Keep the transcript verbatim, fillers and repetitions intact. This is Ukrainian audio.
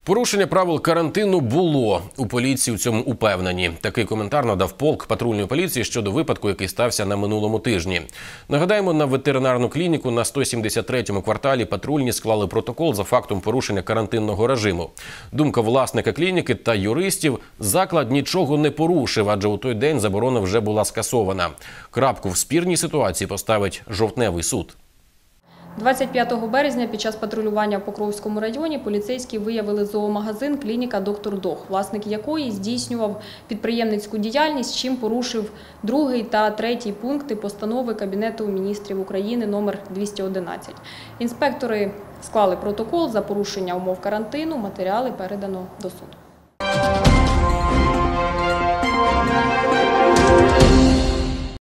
Порушення правил карантину було. У поліції у цьому упевнені. Такий коментар надав полк патрульної поліції щодо випадку, який стався на минулому тижні. Нагадаємо, на ветеринарну клініку на сто сімдесят третьому кварталі патрульні склали протокол за фактом порушення карантинного режиму. Думка власника клініки та юристів – заклад нічого не порушив, адже у той день заборона вже була скасована. Крапку в спірній ситуації поставить жовтневий суд. двадцять п'ятого березня під час патрулювання в Покровському районі поліцейські виявили зоомагазин «Клініка Доктор Дог», власник якої здійснював підприємницьку діяльність, чим порушив другий та третій пункти постанови Кабінету міністрів України номер двісті одинадцять. Інспектори склали протокол за порушення умов карантину, матеріали передано до суду.